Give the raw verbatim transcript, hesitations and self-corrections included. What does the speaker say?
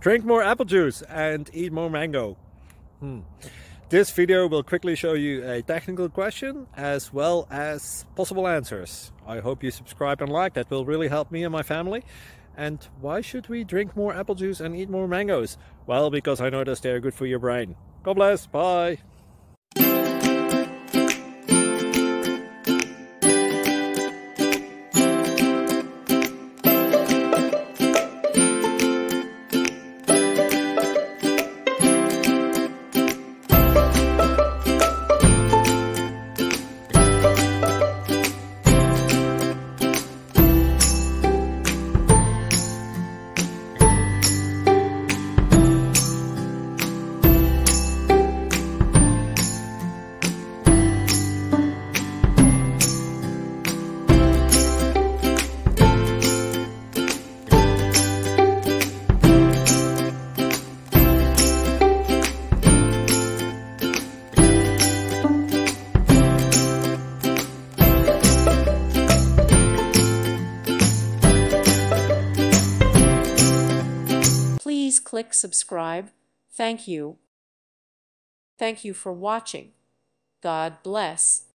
Drink more apple juice and eat more mango. Hmm. This video will quickly show you a technical question as well as possible answers. I hope you subscribe and like, that will really help me and my family. And why should we drink more apple juice and eat more mangoes? Well, because I noticed they're good for your brain. God bless, bye! Please click subscribe. Thank you. Thank you for watching. God bless.